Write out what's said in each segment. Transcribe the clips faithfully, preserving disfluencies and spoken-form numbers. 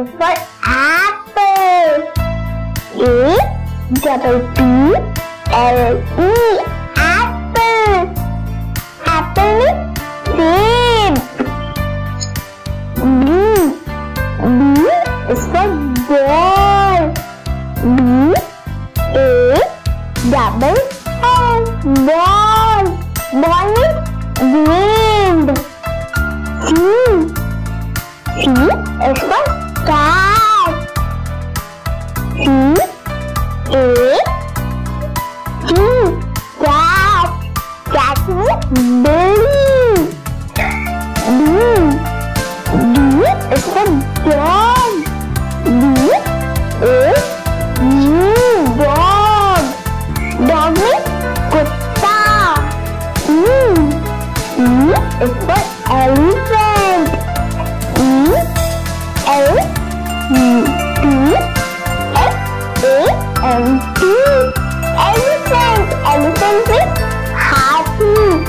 is for apple. A double P L E, apple. Apple means seed. B, B is for ball. B A double O, ball. Ball means wind. C, C is for cat. C A T, cat. Cat means belly. D, D is for dog. D A G, dog. Dog means kutta. E, E is for elephant. E L E P H A N T, elephant. Elephant means happy.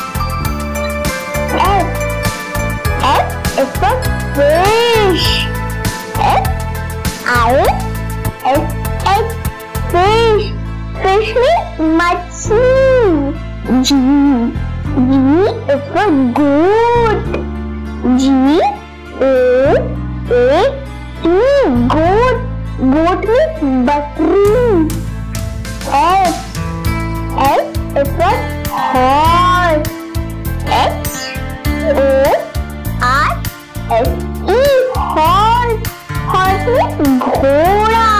F, F is for fish. F I S H, fish. Fish means machli. G, G is for goat. G A A T, goat. Goat means bakri. H, H is for horse. H O R S E, horse. Horse means ghoda.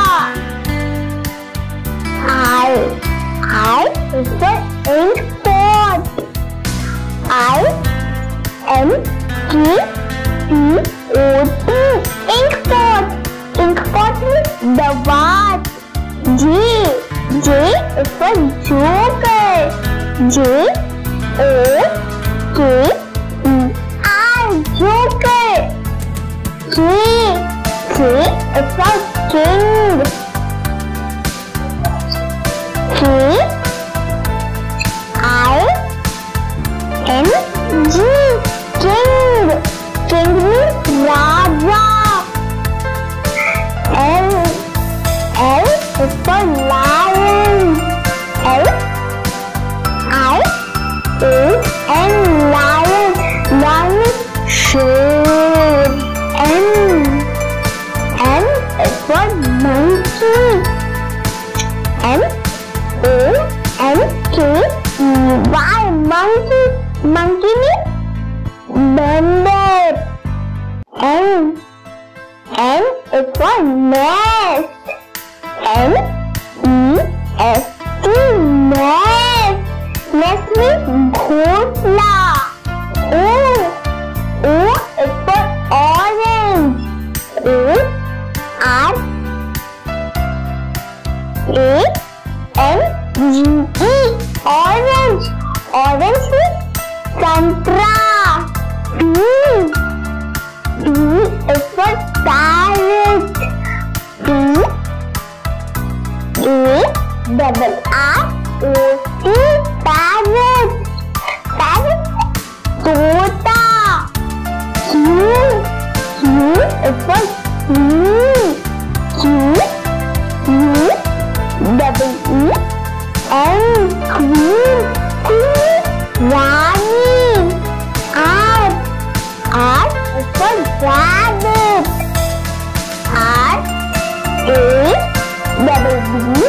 I, I is for ink pot. I N K P O T, ink pot. Ink pot means dawat. J, J is for joker. J O K E R, joker. K, K is for king. K I N G, king. King means raja. L, L is for lion. L I A N, lion. Lion means sure. N, N is for monkey. M O N K E Y, monkey. Monkey means bandit. N, N is for nest. N E S T, nest. Nest means ghosla. O, O is for orange. O R A N G E, orange. Orange means santra. P, P is for parrot. P A double R O T, parrot. Parrot tota. Q, Q is for queen. Q U double E N, queen. Queen, rani. R, R is for rabbit. R A double B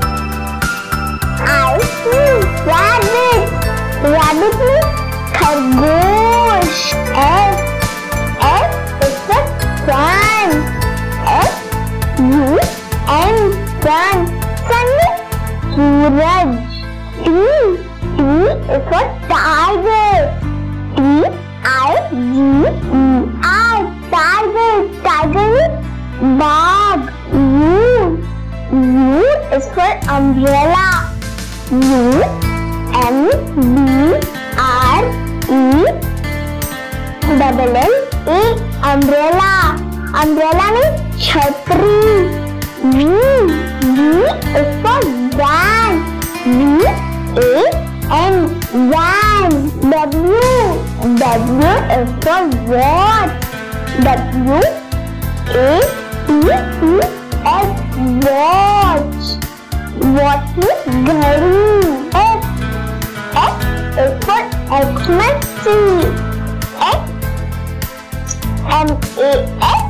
I C, rabbit. Rabbit means khargosh. S, S is for sun. S U N, sun. Sun means suraj. T, T is for tiger. T I G E R, tiger. Tiger means bag. U, U is for umbrella. U M B R E double L A, umbrella. Umbrella means chhatri. V, V is for van. V A N, van. W, W is for what? W A T E H watch. Watch means घड़ी. X X is for Xmas tree. X M A X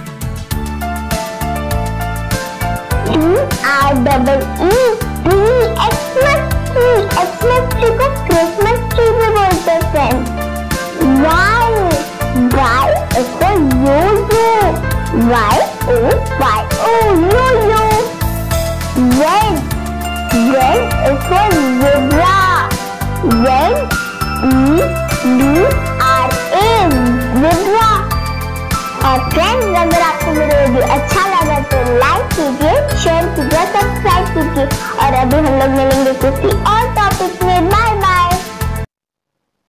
T R double E tree. Xmas tree. Xmas tree को Christmas tree भी बोलते हैं friends. Y Y is for yo-yo. Y O Y O yo-yo. Z Z is for zebra. Z E B R A zebra. और friends, अगर आपको मेरा video अच्छा लगा तो लाइक कीजिए, शेयर कीजिए, सब्सक्राइब कीजिए और अभी हम लोग मिलेंगे किसी और